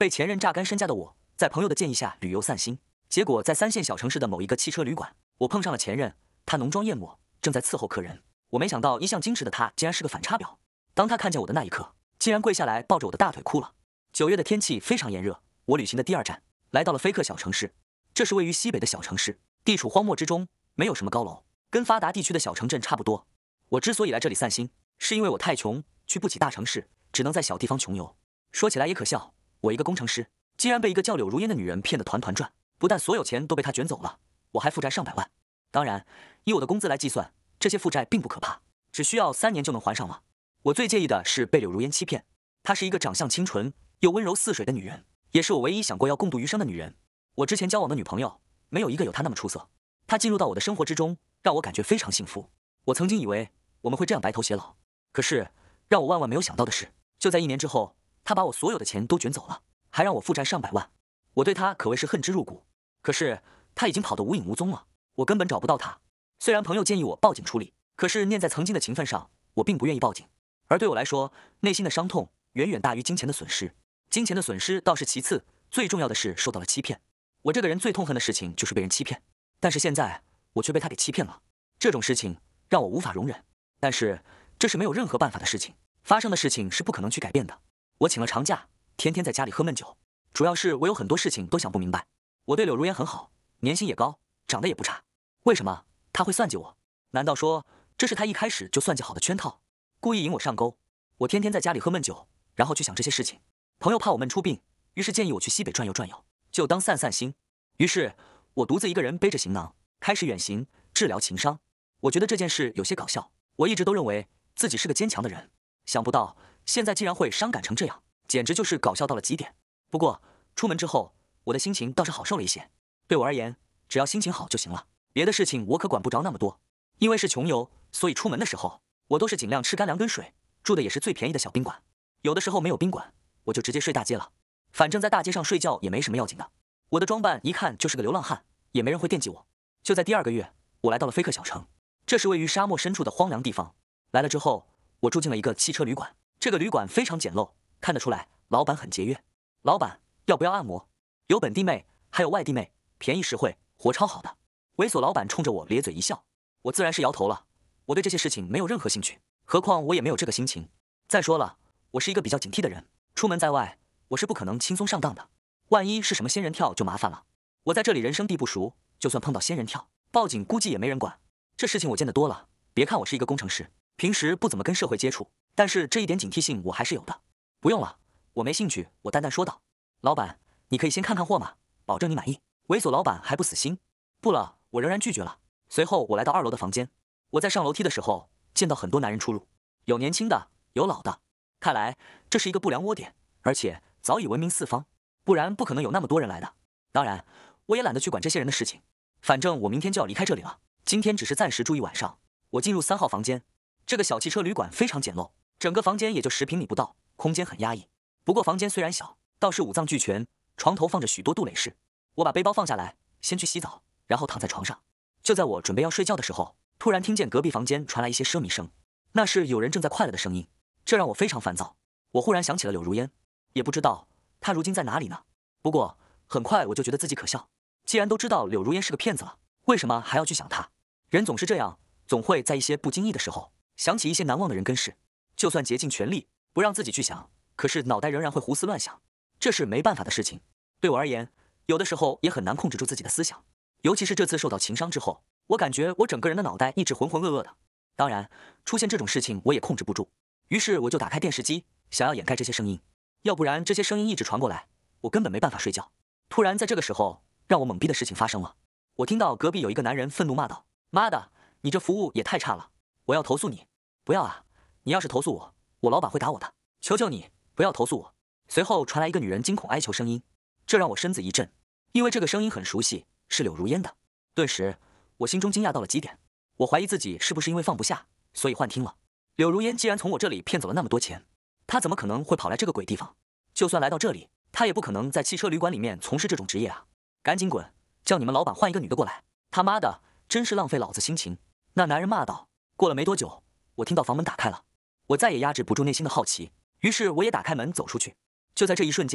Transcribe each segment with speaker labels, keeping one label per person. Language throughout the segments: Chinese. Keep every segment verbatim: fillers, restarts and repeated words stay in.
Speaker 1: 被前任榨干身家的我，在朋友的建议下旅游散心，结果在三线小城市的某一个汽车旅馆，我碰上了前任。他浓妆艳抹，正在伺候客人。我没想到一向矜持的他，竟然是个反差表。当他看见我的那一刻，竟然跪下来抱着我的大腿哭了。九月的天气非常炎热，我旅行的第二站来到了菲克小城市。这是位于西北的小城市，地处荒漠之中，没有什么高楼，跟发达地区的小城镇差不多。我之所以来这里散心，是因为我太穷，去不起大城市，只能在小地方穷游。说起来也可笑，我一个工程师，竟然被一个叫柳如烟的女人骗得团团转，不但所有钱都被她卷走了，我还负债上百万。当然，以我的工资来计算，这些负债并不可怕，只需要三年就能还上了。我最介意的是被柳如烟欺骗，她是一个长相清纯又温柔似水的女人，也是我唯一想过要共度余生的女人。我之前交往的女朋友，没有一个有她那么出色。她进入到我的生活之中，让我感觉非常幸福。我曾经以为我们会这样白头偕老，可是让我万万没有想到的是，就在一年之后，她把我所有的钱都卷走了，还让我负债上百万。我对她可谓是恨之入骨。可是她已经跑得无影无踪了，我根本找不到她。虽然朋友建议我报警处理，可是念在曾经的情分上，我并不愿意报警。而对我来说，内心的伤痛远远大于金钱的损失。金钱的损失倒是其次，最重要的是受到了欺骗。我这个人最痛恨的事情就是被人欺骗，但是现在我却被他给欺骗了，这种事情让我无法容忍。但是这是没有任何办法的事情，发生的事情是不可能去改变的。我请了长假，天天在家里喝闷酒，主要是我有很多事情都想不明白。我对柳如烟很好，年薪也高，长得也不差，为什么他会算计我？难道说这是他一开始就算计好的圈套，故意引我上钩？我天天在家里喝闷酒，然后去想这些事情。朋友怕我闷出病，于是建议我去西北转悠转悠，就当散散心。于是我独自一个人背着行囊，开始远行，治疗情伤。我觉得这件事有些搞笑，我一直都认为自己是个坚强的人，想不到现在竟然会伤感成这样，简直就是搞笑到了极点。不过出门之后，我的心情倒是好受了一些。对我而言，只要心情好就行了，别的事情我可管不着那么多。因为是穷游，所以出门的时候我都是尽量吃干粮跟水，住的也是最便宜的小宾馆。有的时候没有宾馆，我就直接睡大街了，反正在大街上睡觉也没什么要紧的。我的装扮一看就是个流浪汉，也没人会惦记我。就在第二个月，我来到了菲克小城，这是位于沙漠深处的荒凉地方。来了之后，我住进了一个汽车旅馆，这个旅馆非常简陋，看得出来老板很节约。老板，要不要按摩？有本地妹，还有外地妹，便宜实惠，活超好的。猥琐老板冲着我咧嘴一笑，我自然是摇头了。我对这些事情没有任何兴趣，何况我也没有这个心情。再说了，我是一个比较警惕的人，出门在外，我是不可能轻松上当的。万一是什么仙人跳就麻烦了。我在这里人生地不熟，就算碰到仙人跳，报警估计也没人管。这事情我见得多了，别看我是一个工程师，平时不怎么跟社会接触，但是这一点警惕性我还是有的。不用了，我没兴趣，我淡淡说道。老板，你可以先看看货嘛，保证你满意。猥琐老板还不死心，不了，我仍然拒绝了。随后我来到二楼的房间，我在上楼梯的时候见到很多男人出入，有年轻的，有老的，看来这是一个不良窝点，而且早已闻名四方，不然不可能有那么多人来的。当然，我也懒得去管这些人的事情，反正我明天就要离开这里了，今天只是暂时住一晚上。我进入三号房间，这个小汽车旅馆非常简陋，整个房间也就十平米不到，空间很压抑。不过房间虽然小，倒是五脏俱全，床头放着许多杜蕾式。我把背包放下来，先去洗澡，然后躺在床上。就在我准备要睡觉的时候，突然听见隔壁房间传来一些奢靡声，那是有人正在快乐的声音，这让我非常烦躁。我忽然想起了柳如烟，也不知道她如今在哪里呢。不过很快我就觉得自己可笑，既然都知道柳如烟是个骗子了，为什么还要去想她？人总是这样，总会在一些不经意的时候想起一些难忘的人跟事。就算竭尽全力不让自己去想，可是脑袋仍然会胡思乱想，这是没办法的事情。对我而言，有的时候也很难控制住自己的思想，尤其是这次受到情伤之后，我感觉我整个人的脑袋一直浑浑噩噩的。当然，出现这种事情我也控制不住，于是我就打开电视机，想要掩盖这些声音，要不然这些声音一直传过来，我根本没办法睡觉。突然在这个时候，让我懵逼的事情发生了，我听到隔壁有一个男人愤怒骂道：妈的，你这服务也太差了，我要投诉你。不要啊，你要是投诉我，我老板会打我的，求求你不要投诉我。随后传来一个女人惊恐哀求声音，这让我身子一震，因为这个声音很熟悉，是柳如烟的。顿时我心中惊讶到了极点，我怀疑自己是不是因为放不下，所以幻听了。柳如烟既然从我这里骗走了那么多钱，她怎么可能会跑来这个鬼地方？就算来到这里，她也不可能在汽车旅馆里面从事这种职业啊！赶紧滚，叫你们老板换一个女的过来！他妈的，真是浪费老子心情！那男人骂道。过了没多久，我听到房门打开了，我再也压制不住内心的好奇，于是我也打开门走出去。就在这一瞬间，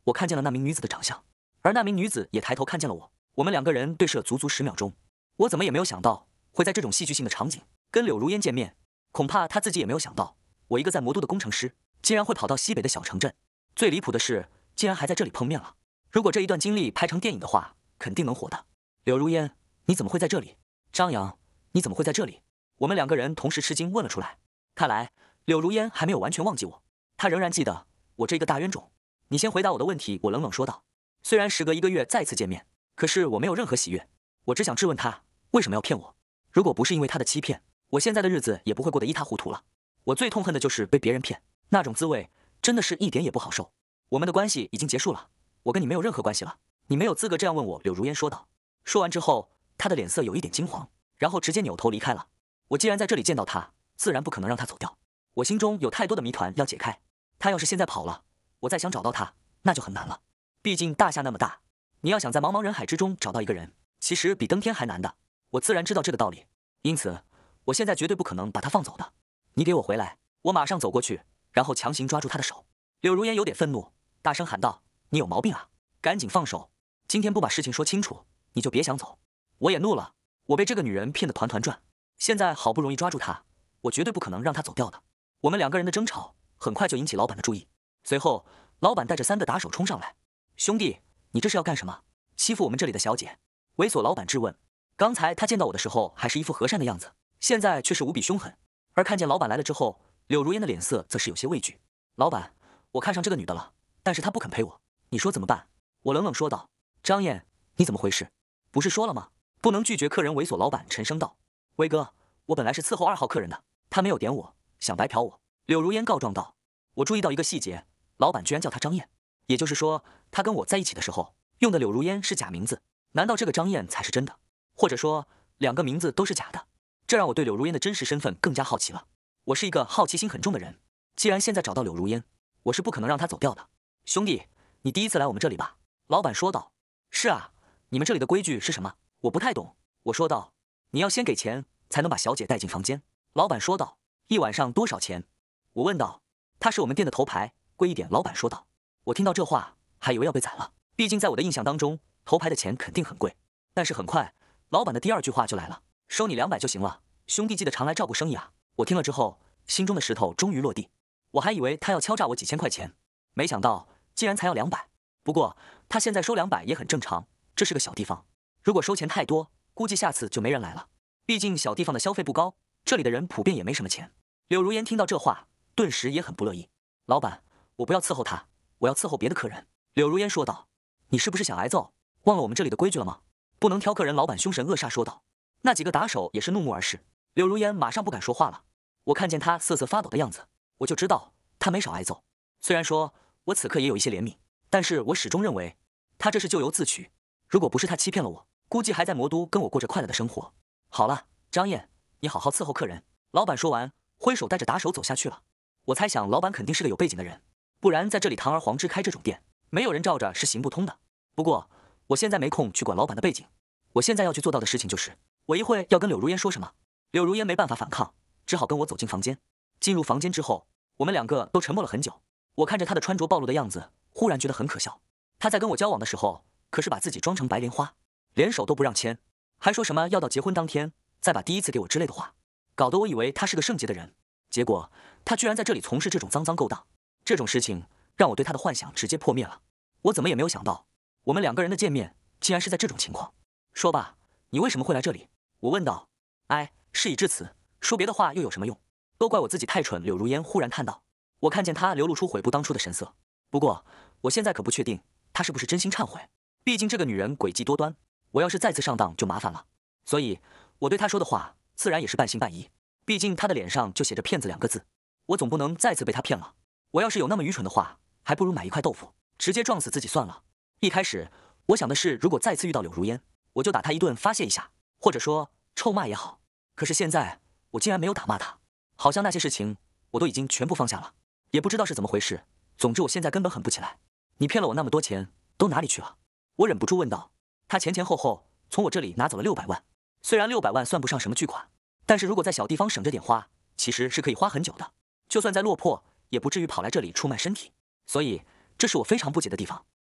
Speaker 1: 我看见了那名女子的长相，而那名女子也抬头看见了我。我们两个人对视了足足十秒钟。我怎么也没有想到会在这种戏剧性的场景跟柳如烟见面，恐怕她自己也没有想到，我一个在魔都的工程师，竟然会跑到西北的小城镇。最离谱的是，竟然还在这里碰面了。如果这一段经历拍成电影的话，肯定能火的。柳如烟，你怎么会在这里？张扬，你怎么会在这里？我们两个人同时吃惊问了出来。看来柳如烟还没有完全忘记我，她仍然记得我这个大冤种。你先回答我的问题，我冷冷说道。虽然时隔一个月再次见面，可是我没有任何喜悦，我只想质问他为什么要骗我。如果不是因为他的欺骗，我现在的日子也不会过得一塌糊涂了。我最痛恨的就是被别人骗，那种滋味真的是一点也不好受。我们的关系已经结束了，我跟你没有任何关系了，你没有资格这样问我。柳如烟说道。说完之后，她的脸色有一点金黄，然后直接扭头离开了。我既然在这里见到他，自然不可能让他走掉。我心中有太多的谜团要解开，他要是现在跑了，我再想找到他那就很难了。毕竟大夏那么大，你要想在茫茫人海之中找到一个人，其实比登天还难的。我自然知道这个道理，因此我现在绝对不可能把他放走的。你给我回来！我马上走过去，然后强行抓住他的手。柳如烟有点愤怒，大声喊道：你有毛病啊，赶紧放手，今天不把事情说清楚，你就别想走。我也怒了，我被这个女人骗得团团转，现在好不容易抓住她，我绝对不可能让她走掉的。我们两个人的争吵很快就引起老板的注意，随后老板带着三个打手冲上来。兄弟，你这是要干什么？欺负我们这里的小姐？猥琐老板质问。刚才他见到我的时候还是一副和善的样子，现在却是无比凶狠。而看见老板来了之后，柳如烟的脸色则是有些畏惧。老板，我看上这个女的了，但是她不肯陪我，你说怎么办？我冷冷说道。张燕，你怎么回事？不是说了吗？不能拒绝客人。猥琐老板沉声道。威哥，我本来是伺候二号客人的，他没有点我，想白嫖我。柳如烟告状道。我注意到一个细节，老板居然叫她张燕，也就是说他跟我在一起的时候用的柳如烟是假名字，难道这个张燕才是真的？或者说两个名字都是假的？这让我对柳如烟的真实身份更加好奇了。我是一个好奇心很重的人，既然现在找到柳如烟，我是不可能让她走掉的。兄弟，你第一次来我们这里吧？老板说道。是啊，你们这里的规矩是什么？我不太懂。我说道。你要先给钱才能把小姐带进房间。老板说道。一晚上多少钱？我问道。他是我们店的头牌，贵一点。老板说道。我听到这话还以为要被宰了，毕竟在我的印象当中，头牌的钱肯定很贵。但是很快老板的第二句话就来了，收你两百就行了，兄弟记得常来照顾生意啊。我听了之后，心中的石头终于落地，我还以为他要敲诈我几千块钱，没想到竟然才要两百。不过他现在收两百也很正常，这是个小地方，如果收钱太多，估计下次就没人来了。毕竟小地方的消费不高，这里的人普遍也没什么钱。柳如烟听到这话，顿时也很不乐意。老板，我不要伺候他，我要伺候别的客人。柳如烟说道。你是不是想挨揍？忘了我们这里的规矩了吗？不能挑客人。老板凶神恶煞说道。那几个打手也是怒目而视。柳如烟马上不敢说话了。我看见他瑟瑟发抖的样子，我就知道他没少挨揍。虽然说我此刻也有一些怜悯，但是我始终认为他这是咎由自取。如果不是他欺骗了我，估计还在魔都跟我过着快乐的生活。好了，张燕，你好好伺候客人。老板说完，挥手带着打手走下去了。我猜想老板肯定是个有背景的人，不然在这里堂而皇之开这种店，没有人罩着是行不通的。不过我现在没空去管老板的背景，我现在要去做到的事情就是，我一会要跟柳如烟说什么。柳如烟没办法反抗，只好跟我走进房间。进入房间之后，我们两个都沉默了很久。我看着她的穿着暴露的样子，忽然觉得很可笑。她在跟我交往的时候，可是把自己装成白莲花，连手都不让牵，还说什么要到结婚当天再把第一次给我之类的话，搞得我以为她是个圣洁的人。结果她居然在这里从事这种脏脏勾当，这种事情让我对她的幻想直接破灭了。我怎么也没有想到，我们两个人的见面竟然是在这种情况。说吧，你为什么会来这里？我问道。哎，事已至此，说别的话又有什么用？都怪我自己太蠢。柳如烟忽然叹道。我看见她流露出悔不当初的神色，不过我现在可不确定她是不是真心忏悔，毕竟这个女人诡计多端，我要是再次上当就麻烦了。所以我对她说的话自然也是半信半疑，毕竟她的脸上就写着骗子两个字，我总不能再次被她骗了。我要是有那么愚蠢的话，还不如买一块豆腐直接撞死自己算了。一开始我想的是，如果再次遇到柳如烟，我就打她一顿发泄一下，或者说臭骂也好。可是现在我竟然没有打骂她，好像那些事情我都已经全部放下了，也不知道是怎么回事。总之我现在根本狠不起来。你骗了我那么多钱都哪里去了？我忍不住问道。他前前后后从我这里拿走了六百万，虽然六百万算不上什么巨款，但是如果在小地方省着点花，其实是可以花很久的，就算再落魄也不至于跑来这里出卖身体。所以这是我非常不解的地方。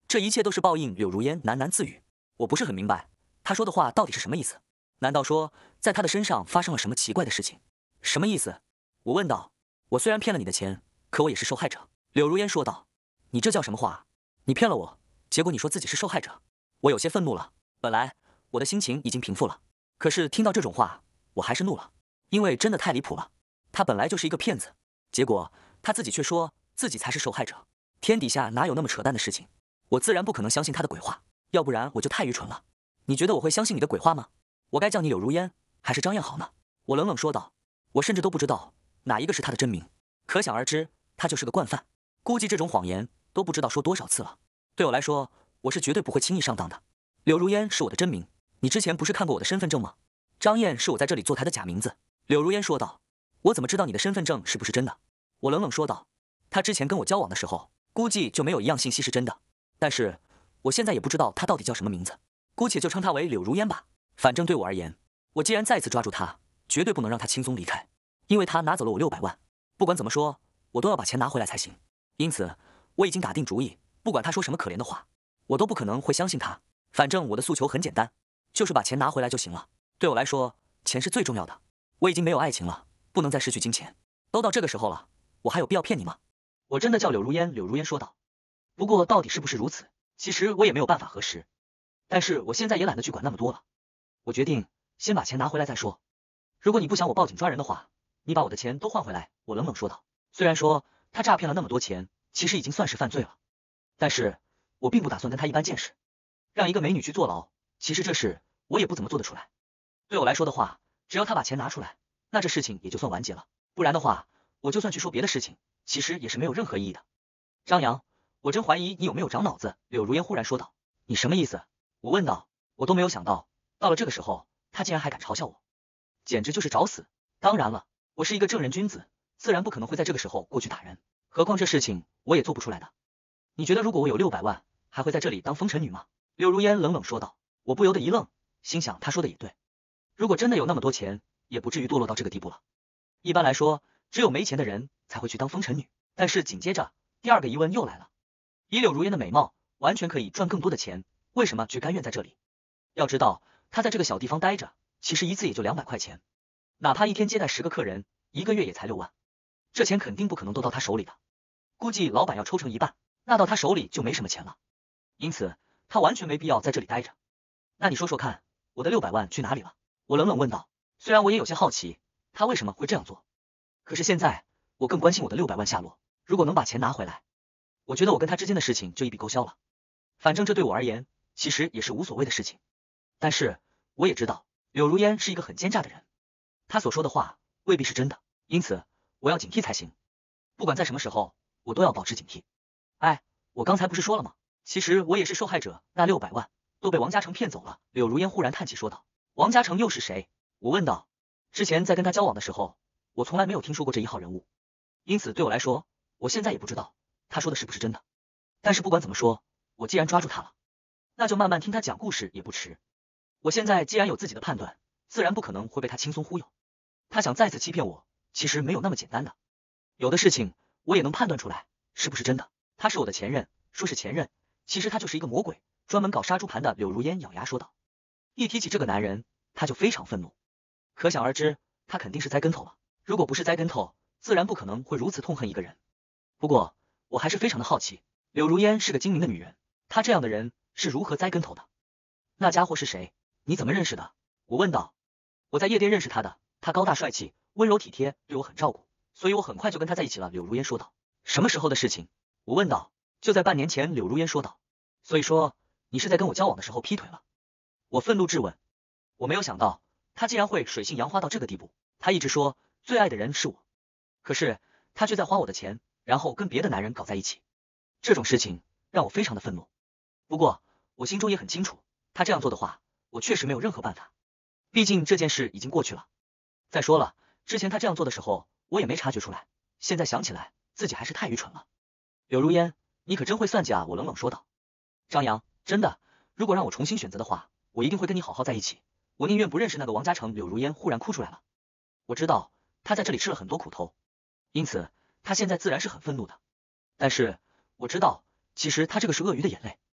Speaker 1: 这一切都是报应。柳如烟喃喃自语。我不是很明白，他说的话到底是什么意思？难道说在他的身上发生了什么奇怪的事情？什么意思？我问道。我虽然骗了你的钱，可我也是受害者。柳如烟说道。你这叫什么话？你骗了我，结果你说自己是受害者。我有些愤怒了。本来我的心情已经平复了，可是听到这种话，我还是怒了，因为真的太离谱了。他本来就是一个骗子，结果他自己却说自己才是受害者。天底下哪有那么扯淡的事情？我自然不可能相信他的鬼话，要不然我就太愚蠢了。你觉得我会相信你的鬼话吗？我该叫你柳如烟还是张燕好呢？我冷冷说道。我甚至都不知道哪一个是他的真名，可想而知，他就是个惯犯。估计这种谎言都不知道说多少次了。对我来说，我是绝对不会轻易上当的。柳如烟是我的真名，你之前不是看过我的身份证吗？张燕是我在这里坐台的假名字。柳如烟说道。我怎么知道你的身份证是不是真的？我冷冷说道。他之前跟我交往的时候，估计就没有一样信息是真的。但是我现在也不知道他到底叫什么名字，姑且就称他为柳如烟吧。反正对我而言，我既然再次抓住他，绝对不能让他轻松离开，因为他拿走了我六百万，不管怎么说，我都要把钱拿回来才行。因此，我已经打定主意，不管他说什么可怜的话，我都不可能会相信他。反正我的诉求很简单，就是把钱拿回来就行了。对我来说，钱是最重要的。我已经没有爱情了，不能再失去金钱。都到这个时候了，我还有必要骗你吗？我真的叫柳如烟。柳如烟说道。不过到底是不是如此，其实我也没有办法核实。但是我现在也懒得去管那么多了，我决定先把钱拿回来再说。如果你不想我报警抓人的话，你把我的钱都换回来。我冷冷说道。虽然说他诈骗了那么多钱，其实已经算是犯罪了，但是我并不打算跟他一般见识。让一个美女去坐牢，其实这事我也不怎么做得出来。对我来说的话，只要他把钱拿出来，那这事情也就算完结了。不然的话，我就算去说别的事情，其实也是没有任何意义的。张扬，我真怀疑你有没有长脑子。柳如烟忽然说道。你什么意思？我问道。我都没有想到，到了这个时候，他竟然还敢嘲笑我，简直就是找死。当然了，我是一个正人君子，自然不可能会在这个时候过去打人，何况这事情我也做不出来的。你觉得如果我有六百万，还会在这里当风尘女吗？柳如烟冷冷说道。我不由得一愣，心想他说的也对，如果真的有那么多钱，也不至于堕落到这个地步了。一般来说，只有没钱的人才会去当风尘女。但是紧接着，第二个疑问又来了，以柳如烟的美貌，完全可以赚更多的钱，为什么却甘愿在这里？要知道，她在这个小地方待着，其实一次也就两百块钱，哪怕一天接待十个客人，一个月也才六万，这钱肯定不可能都到她手里的，估计老板要抽成一半，那到她手里就没什么钱了。因此，她完全没必要在这里待着。那你说说看，我的六百万去哪里了？我冷冷问道。虽然我也有些好奇，他为什么会这样做，可是现在我更关心我的六百万下落。如果能把钱拿回来，我觉得我跟他之间的事情就一笔勾销了。反正这对我而言，其实也是无所谓的事情。但是我也知道，柳如烟是一个很奸诈的人，他所说的话未必是真的，因此我要警惕才行。不管在什么时候，我都要保持警惕。哎，我刚才不是说了吗？其实我也是受害者，那六百万都被王嘉诚骗走了。柳如烟忽然叹气说道。王嘉诚又是谁？我问道。之前在跟他交往的时候，我从来没有听说过这一号人物，因此对我来说，我现在也不知道他说的是不是真的。但是不管怎么说，我既然抓住他了，那就慢慢听他讲故事也不迟。我现在既然有自己的判断，自然不可能会被他轻松忽悠。他想再次欺骗我，其实没有那么简单的。有的事情我也能判断出来是不是真的。他是我的前任，说是前任，其实他就是一个魔鬼，专门搞杀猪盘的。柳如烟咬牙说道。一提起这个男人，他就非常愤怒，可想而知，他肯定是栽跟头了。如果不是栽跟头，自然不可能会如此痛恨一个人。不过我还是非常的好奇，柳如烟是个精明的女人，她这样的人是如何栽跟头的？那家伙是谁？你怎么认识的？我问道。我在夜店认识他的，他高大帅气，温柔体贴，对我很照顾，所以我很快就跟他在一起了。柳如烟说道。什么时候的事情？我问道。就在半年前。柳如烟说道。所以说你是在跟我交往的时候劈腿了？我愤怒质问。我没有想到他竟然会水性杨花到这个地步。他一直说最爱的人是我，可是他却在花我的钱，然后跟别的男人搞在一起。这种事情让我非常的愤怒。不过我心中也很清楚，他这样做的话，我确实没有任何办法，毕竟这件事已经过去了。再说了，之前他这样做的时候，我也没察觉出来，现在想起来自己还是太愚蠢了。柳如烟，你可真会算计啊！我冷冷说道。张扬，真的，如果让我重新选择的话，我一定会跟你好好在一起，我宁愿不认识那个王嘉诚。柳如烟忽然哭出来了。我知道他在这里吃了很多苦头，因此他现在自然是很愤怒的，但是我知道其实他这个是鳄鱼的眼泪，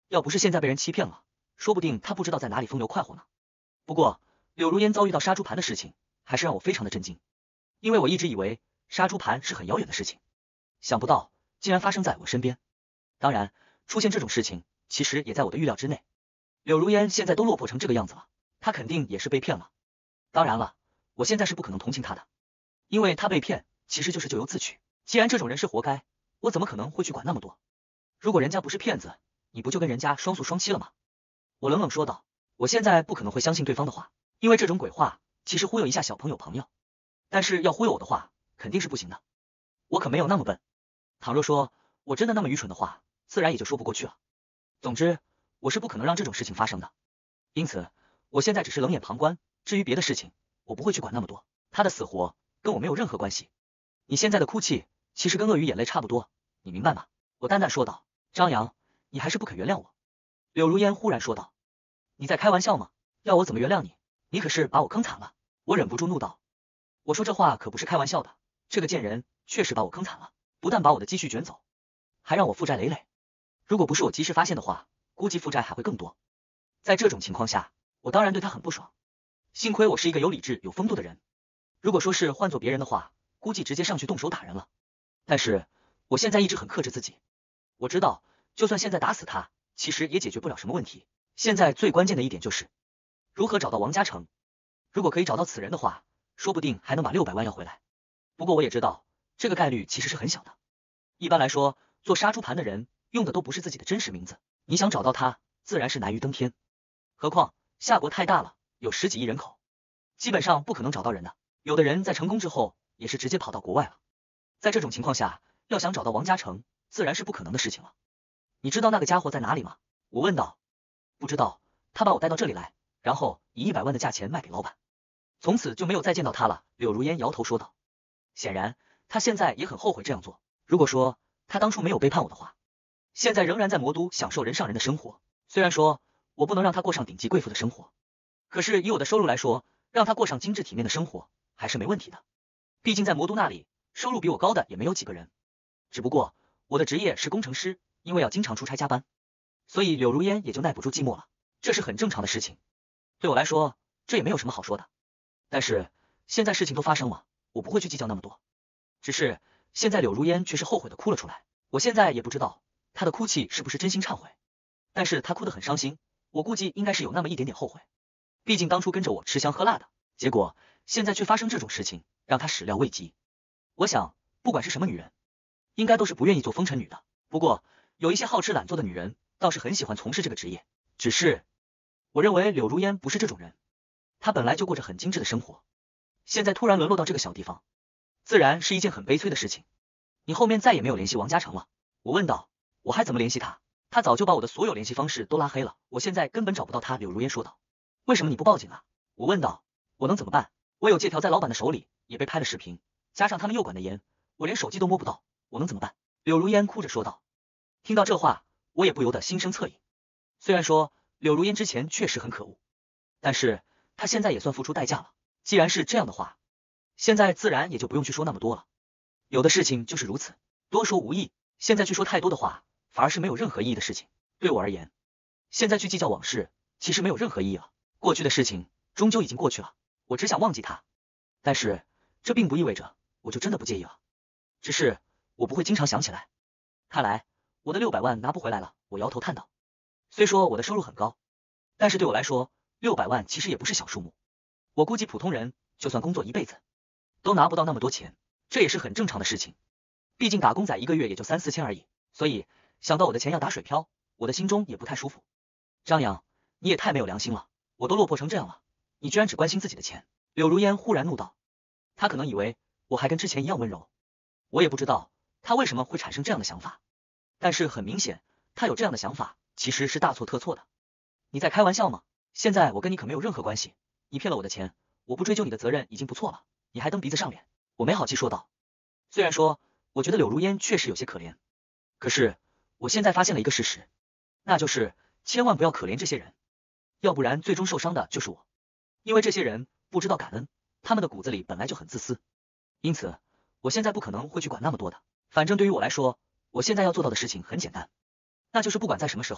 Speaker 1: 要不是现在被人欺骗了，说不定他不知道在哪里风流快活呢。不过柳如烟遭遇到杀猪盘的事情，还是让我非常的震惊，因为我一直以为杀猪盘是很遥远的事情，想不到竟然发生在我身边。当然，出现这种事情其实也在我的预料之内。柳如烟现在都落魄成这个样子了，她肯定也是被骗了。当然了，我现在是不可能同情她的，因为她被骗其实就是咎由自取。既然这种人是活该，我怎么可能会去管那么多？如果人家不是骗子，你不就跟人家双宿双栖了吗？我冷冷说道。我现在不可能会相信对方的话，因为这种鬼话其实忽悠一下小朋友朋友，但是要忽悠我的话肯定是不行的，我可没有那么笨。倘若说我真的那么愚蠢的话，自然也就说不过去了。总之，我是不可能让这种事情发生的，因此我现在只是冷眼旁观，至于别的事情，我不会去管那么多，他的死活跟我没有任何关系。你现在的哭泣其实跟鳄鱼眼泪差不多，你明白吗？我淡淡说道。张扬，你还是不肯原谅我。柳如烟忽然说道。你在开玩笑吗？要我怎么原谅你？你可是把我坑惨了。我忍不住怒道。我说这话可不是开玩笑的，这个贱人确实把我坑惨了，不但把我的积蓄卷走，还让我负债累累。如果不是我及时发现的话，估计负债还会更多。在这种情况下，我当然对他很不爽。幸亏我是一个有理智有风度的人，如果说是换做别人的话，估计直接上去动手打人了。但是我现在一直很克制自己，我知道就算现在打死他，其实也解决不了什么问题。现在最关键的一点就是如何找到王嘉诚。如果可以找到此人的话，说不定还能把六百万要回来。不过我也知道这个概率其实是很小的。一般来说，做杀猪盘的人用的都不是自己的真实名字，你想找到他自然是难于登天。何况夏国太大了，有十几亿人口，基本上不可能找到人的。有的人在成功之后也是直接跑到国外了。在这种情况下，要想找到王嘉诚自然是不可能的事情了。你知道那个家伙在哪里吗？我问道。不知道，他把我带到这里来，然后以一百万的价钱卖给老板，从此就没有再见到他了。柳如烟摇头说道。显然他现在也很后悔这样做。如果说他当初没有背叛我的话，现在仍然在魔都享受人上人的生活。虽然说我不能让他过上顶级贵妇的生活，可是以我的收入来说，让他过上精致体面的生活还是没问题的。毕竟在魔都那里，收入比我高的也没有几个人。只不过我的职业是工程师，因为要经常出差加班，所以柳如烟也就耐不住寂寞了，这是很正常的事情。对我来说，这也没有什么好说的。但是现在事情都发生了，我不会去计较那么多。只是现在柳如烟却是后悔的哭了出来。我现在也不知道她的哭泣是不是真心忏悔，但是她哭得很伤心，我估计应该是有那么一点点后悔。毕竟当初跟着我吃香喝辣的，结果现在却发生这种事情，让她始料未及。我想不管是什么女人，应该都是不愿意做风尘女的。不过有一些好吃懒做的女人倒是很喜欢从事这个职业，只是我认为柳如烟不是这种人，她本来就过着很精致的生活，现在突然沦落到这个小地方，自然是一件很悲催的事情。你后面再也没有联系王嘉诚了？我问道。我还怎么联系他？他早就把我的所有联系方式都拉黑了，我现在根本找不到他。柳如烟说道。为什么你不报警啊？我问道。我能怎么办？我有借条在老板的手里，也被拍了视频，加上他们诱管的严，我连手机都摸不到，我能怎么办？柳如烟哭着说道。听到这话，我也不由得心生恻隐。虽然说柳如烟之前确实很可恶，但是她现在也算付出代价了。既然是这样的话，现在自然也就不用去说那么多了。有的事情就是如此，多说无益，现在去说太多的话，反而是没有任何意义的事情。对我而言，现在去计较往事，其实没有任何意义了。过去的事情终究已经过去了，我只想忘记它。但是这并不意味着我就真的不介意了，只是我不会经常想起来。看来我的六百万拿不回来了，我摇头叹道。虽说我的收入很高，但是对我来说，六百万其实也不是小数目。我估计普通人就算工作一辈子，都拿不到那么多钱，这也是很正常的事情。毕竟打工仔一个月也就三四千而已，所以想到我的钱要打水漂，我的心中也不太舒服。张扬，你也太没有良心了，我都落魄成这样了，你居然只关心自己的钱。柳如烟忽然怒道。他可能以为我还跟之前一样温柔，我也不知道他为什么会产生这样的想法，但是很明显，他有这样的想法其实是大错特错的。你在开玩笑吗？现在我跟你可没有任何关系，你骗了我的钱，我不追究你的责任已经不错了，你还蹬鼻子上脸。我没好气说道。虽然说我觉得柳如烟确实有些可怜，可是我现在发现了一个事实，那就是千万不要可怜这些人，要不然最终受伤的就是我。因为这些人不知道感恩，他们的骨子里本来就很自私，因此我现在不可能会去管那么多的。反正对于我来说，我现在要做到的事情很简单，那就是不管在什么时候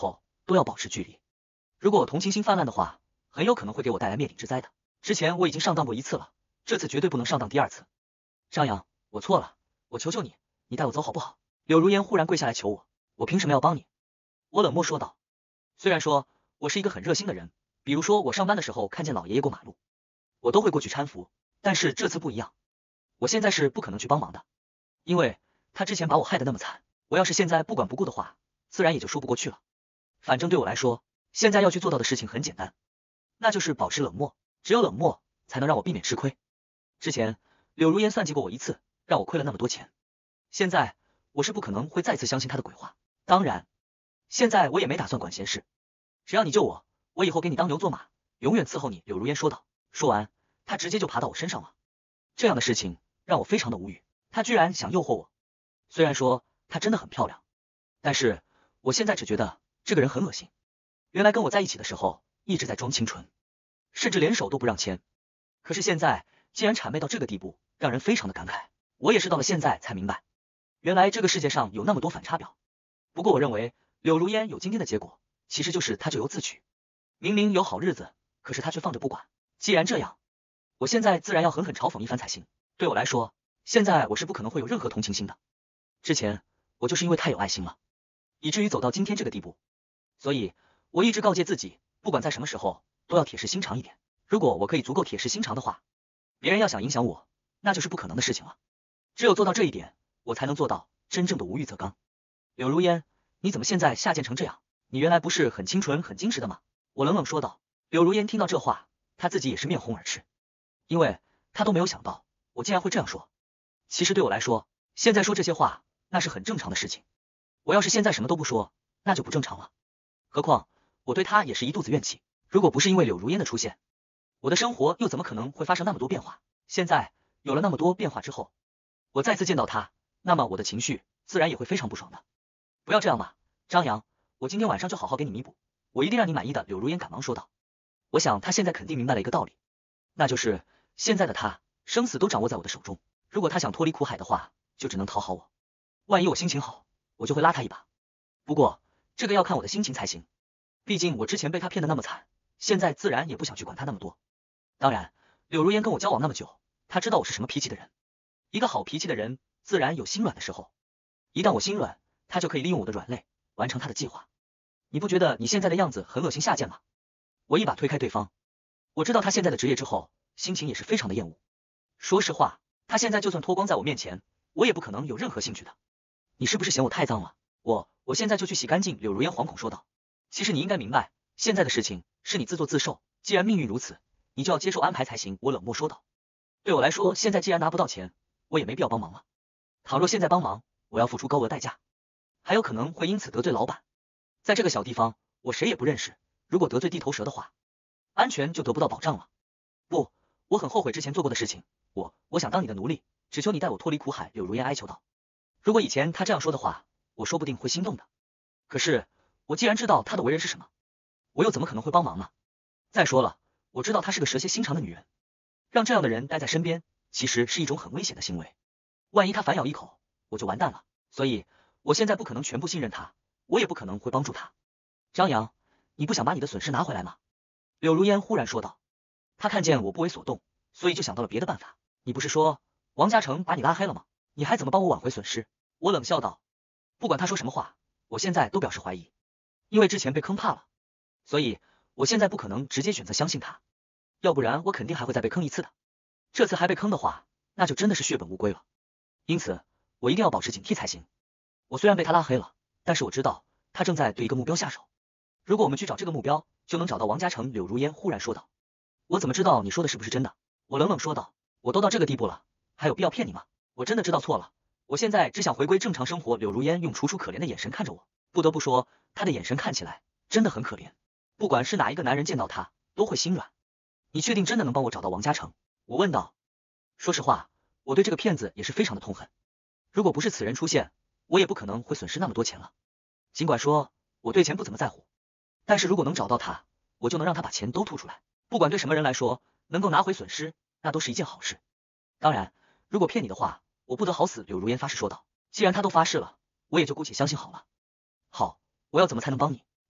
Speaker 1: 都要保持距离。如果我同情心泛滥的话，很有可能会给我带来灭顶之灾的。之前我已经上当过一次了，这次绝对不能上当第二次。张扬，我错了，我求求你，你带我走好不好？柳如烟忽然跪下来求我，我凭什么要帮你？我冷漠说道。虽然说我是一个很热心的人，比如说我上班的时候看见老爷爷过马路，我都会过去搀扶，但是这次不一样，我现在是不可能去帮忙的，因为他之前把我害得那么惨，我要是现在不管不顾的话，自然也就说不过去了。反正对我来说，现在要去做到的事情很简单，那就是保持冷漠，只有冷漠才能让我避免吃亏。之前柳如烟算计过我一次，让我亏了那么多钱，现在我是不可能会再次相信他的鬼话。当然，现在我也没打算管闲事，只要你救我，我以后给你当牛做马，永远伺候你。柳如烟说道。说完，他直接就爬到我身上了。这样的事情让我非常的无语，他居然想诱惑我。虽然说她真的很漂亮，但是我现在只觉得这个人很恶心。原来跟我在一起的时候一直在装清纯，甚至连手都不让牵，可是现在竟然谄媚到这个地步，让人非常的感慨。我也是到了现在才明白，原来这个世界上有那么多反差表。不过我认为柳如烟有今天的结果，其实就是她咎由自取。明明有好日子，可是她却放着不管。既然这样，我现在自然要狠狠嘲讽一番才行。对我来说，现在我是不可能会有任何同情心的。之前我就是因为太有爱心了，以至于走到今天这个地步，所以我一直告诫自己，不管在什么时候都要铁石心肠一点。如果我可以足够铁石心肠的话，别人要想影响我，那就是不可能的事情了。只有做到这一点，我才能做到真正的无欲则刚。柳如烟，你怎么现在下贱成这样？你原来不是很清纯很矜持的吗？我冷冷说道。柳如烟听到这话，她自己也是面红耳赤，因为她都没有想到我竟然会这样说。其实对我来说，现在说这些话那是很正常的事情，我要是现在什么都不说，那就不正常了。何况我对他也是一肚子怨气，如果不是因为柳如烟的出现，我的生活又怎么可能会发生那么多变化？现在有了那么多变化之后，我再次见到他，那么我的情绪自然也会非常不爽的。不要这样嘛，张扬，我今天晚上就好好给你弥补，我一定让你满意的。柳如烟赶忙说道。我想他现在肯定明白了一个道理，那就是现在的他生死都掌握在我的手中，如果他想脱离苦海的话，就只能讨好我。万一我心情好，我就会拉他一把，不过这个要看我的心情才行，毕竟我之前被他骗得那么惨，现在自然也不想去管他那么多。当然，柳如烟跟我交往那么久，他知道我是什么脾气的人，一个好脾气的人自然有心软的时候，一旦我心软，他就可以利用我的软肋完成他的计划。你不觉得你现在的样子很恶心下贱吗？我一把推开对方，我知道他现在的职业之后，心情也是非常的厌恶。说实话，他现在就算脱光在我面前，我也不可能有任何兴趣的。你是不是嫌我太脏了？我我现在就去洗干净。柳如烟惶恐说道。其实你应该明白，现在的事情是你自作自受，既然命运如此，你就要接受安排才行。我冷漠说道。对我来说，现在既然拿不到钱，我也没必要帮忙了。倘若现在帮忙，我要付出高额代价，还有可能会因此得罪老板。在这个小地方，我谁也不认识，如果得罪地头蛇的话，安全就得不到保障了。不，我很后悔之前做过的事情，我我想当你的奴隶，只求你带我脱离苦海。柳如烟哀求道。如果以前他这样说的话，我说不定会心动的。可是我既然知道他的为人是什么，我又怎么可能会帮忙呢？再说了，我知道她是个蛇蝎心肠的女人，让这样的人待在身边，其实是一种很危险的行为。万一他反咬一口，我就完蛋了。所以我现在不可能全部信任他，我也不可能会帮助他。张扬，你不想把你的损失拿回来吗？柳如烟忽然说道。他看见我不为所动，所以就想到了别的办法。你不是说王嘉诚把你拉黑了吗？你还怎么帮我挽回损失？我冷笑道。不管他说什么话，我现在都表示怀疑，因为之前被坑怕了，所以我现在不可能直接选择相信他，要不然我肯定还会再被坑一次的。这次还被坑的话，那就真的是血本无归了。因此我一定要保持警惕才行。我虽然被他拉黑了，但是我知道他正在对一个目标下手，如果我们去找这个目标，就能找到王嘉诚。柳如烟忽然说道。我怎么知道你说的是不是真的？我冷冷说道。我都到这个地步了，还有必要骗你吗？我真的知道错了，我现在只想回归正常生活。柳如烟用楚楚可怜的眼神看着我，不得不说，她的眼神看起来真的很可怜，不管是哪一个男人见到她都会心软。你确定真的能帮我找到王嘉诚？我问道。说实话，我对这个骗子也是非常的痛恨，如果不是此人出现，我也不可能会损失那么多钱了。尽管说我对钱不怎么在乎，但是如果能找到他，我就能让他把钱都吐出来，不管对什么人来说，能够拿回损失，那都是一件好事。当然，如果骗你的话，我不得好死。柳如烟发誓说道。既然他都发誓了，我也就姑且相信好了。好，我要怎么才能帮你？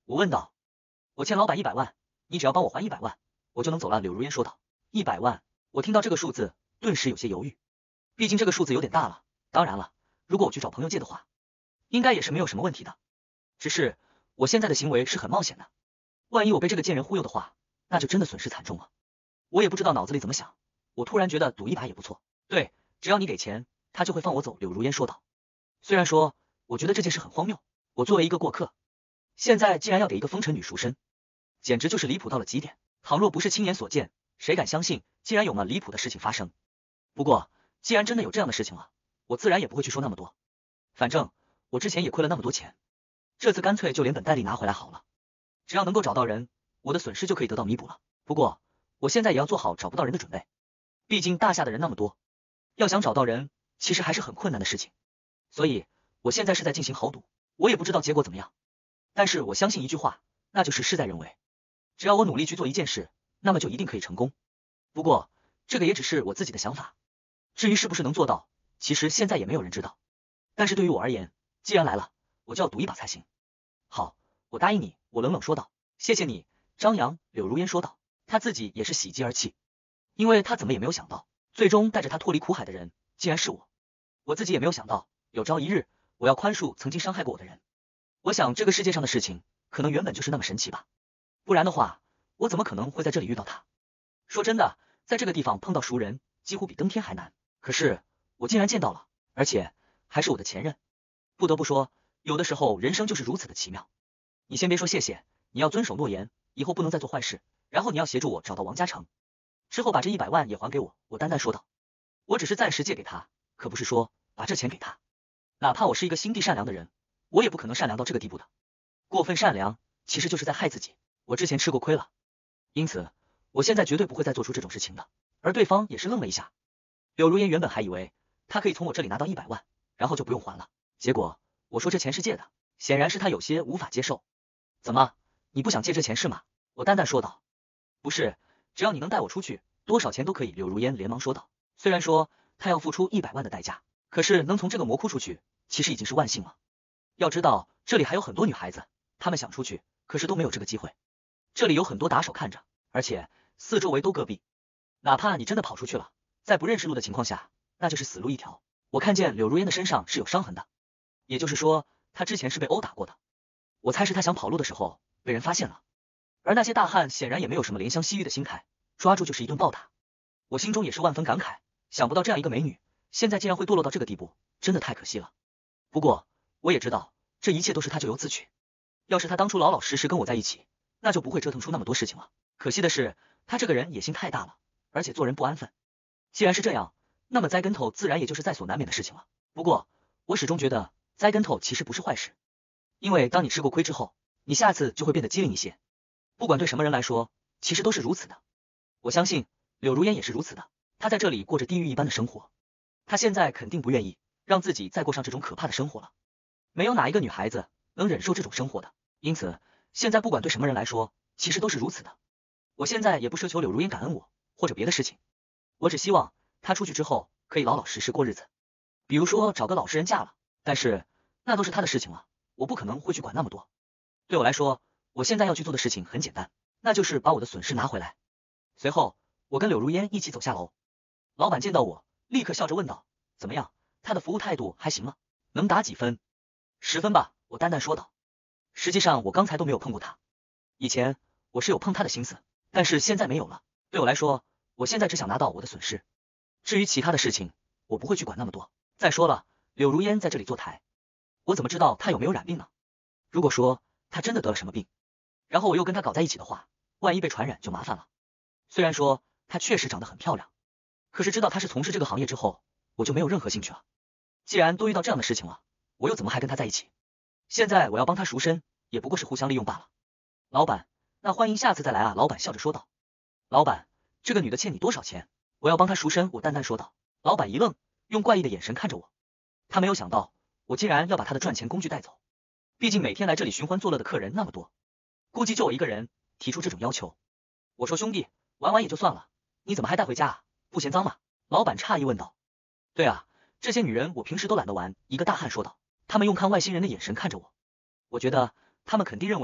Speaker 1: 我问道。我欠老板一百万，你只要帮我还一百万，我就能走了。柳如烟说道。一百万，我听到这个数字，顿时有些犹豫。毕竟这个数字有点大了。当然了，如果我去找朋友借的话，应该也是没有什么问题的。只是我现在的行为是很冒险的，万一我被这个贱人忽悠的话，那就真的损失惨重了。我也不知道脑子里怎么想，我突然觉得赌一把也不错。对，只要你给钱，他就会放我走。柳如烟说道。虽然说我觉得这件事很荒谬，我作为一个过客，现在竟然要给一个风尘女赎身，简直就是离谱到了极点。倘若不是亲眼所见，谁敢相信竟然有那离谱的事情发生？不过既然真的有这样的事情了，我自然也不会去说那么多。反正我之前也亏了那么多钱，这次干脆就连本带利拿回来好了。只要能够找到人，我的损失就可以得到弥补了。不过我现在也要做好找不到人的准备，毕竟大夏的人那么多，要想找到人其实还是很困难的事情。所以我现在是在进行豪赌，我也不知道结果怎么样，但是我相信一句话，那就是事在人为。只要我努力去做一件事，那么就一定可以成功。不过这个也只是我自己的想法，至于是不是能做到，其实现在也没有人知道。但是对于我而言，既然来了，我就要赌一把才行。好，我答应你，我冷冷说道。谢谢你，张扬。柳如烟说道。他自己也是喜极而泣，因为他怎么也没有想到，最终带着他脱离苦海的人竟然是我。我自己也没有想到，有朝一日我要宽恕曾经伤害过我的人。我想这个世界上的事情可能原本就是那么神奇吧，不然的话我怎么可能会在这里遇到他。说真的，在这个地方碰到熟人几乎比登天还难，可是我竟然见到了，而且还是我的前任。不得不说，有的时候人生就是如此的奇妙。你先别说谢谢，你要遵守诺言，以后不能再做坏事，然后你要协助我找到王嘉诚，之后把这一百万也还给我。我淡淡说道。我只是暂时借给他，可不是说把这钱给他。哪怕我是一个心地善良的人，我也不可能善良到这个地步的。过分善良其实就是在害自己。我之前吃过亏了，因此我现在绝对不会再做出这种事情的。而对方也是愣了一下。柳如烟原本还以为他可以从我这里拿到一百万，然后就不用还了，结果我说这钱是借的，显然是他有些无法接受。怎么，你不想借这钱是吗？我淡淡说道。不是，只要你能带我出去，多少钱都可以。柳如烟连忙说道。虽然说他要付出一百万的代价，可是能从这个魔窟出去，其实已经是万幸了。要知道这里还有很多女孩子，她们想出去，可是都没有这个机会。这里有很多打手看着，而且四周围都戈壁，哪怕你真的跑出去了，在不认识路的情况下，那就是死路一条。我看见柳如烟的身上是有伤痕的，也就是说她之前是被殴打过的。我猜是她想跑路的时候被人发现了，而那些大汉显然也没有什么怜香惜玉的心态，抓住就是一顿暴打。我心中也是万分感慨，想不到这样一个美女现在竟然会堕落到这个地步，真的太可惜了。不过我也知道这一切都是她咎由自取，要是她当初老老实实跟我在一起，那就不会折腾出那么多事情了。可惜的是她这个人野心太大了，而且做人不安分。既然是这样，那么栽跟头自然也就是在所难免的事情了。不过我始终觉得栽跟头其实不是坏事，因为当你吃过亏之后，你下次就会变得机灵一些。不管对什么人来说，其实都是如此的。我相信柳如烟也是如此的，她在这里过着地狱一般的生活，她现在肯定不愿意让自己再过上这种可怕的生活了。没有哪一个女孩子能忍受这种生活的，因此现在不管对什么人来说，其实都是如此的。我现在也不奢求柳如烟感恩我或者别的事情，我只希望她出去之后可以老老实实过日子，比如说找个老实人嫁了，但是那都是她的事情了，我不可能会去管那么多。对我来说，我现在要去做的事情很简单，那就是把我的损失拿回来。随后我跟柳如烟一起走下楼，老板见到我立刻笑着问道，怎么样，他的服务态度还行吗？能打几分？十分吧，我淡淡说道。实际上我刚才都没有碰过他，以前我是有碰他的心思，但是现在没有了。对我来说，我现在只想拿到我的损失，至于其他的事情我不会去管那么多。再说了，柳如烟在这里坐台，我怎么知道她有没有染病呢？如果说她真的得了什么病，然后我又跟她搞在一起的话，万一被传染就麻烦了。虽然说她确实长得很漂亮，可是知道她是从事这个行业之后，我就没有任何兴趣了。既然都遇到这样的事情了，我又怎么还跟她在一起？现在我要帮她赎身，也不过是互相利用罢了。老板，那欢迎下次再来啊。老板笑着说道。老板，这个女的欠你多少钱？我要帮她赎身。我淡淡说道。老板一愣，用怪异的眼神看着我。他没有想到我竟然要把他的赚钱工具带走，毕竟每天来这里寻欢作乐的客人那么多，估计就我一个人提出这种要求。我说兄弟，玩玩也就算了，你怎么还带回家啊？不嫌脏吗？老板诧异问道。对啊，这些女人我平时都懒得玩。一个大汉说道。他们用看外星人的眼神看着我，我觉得他们肯定认为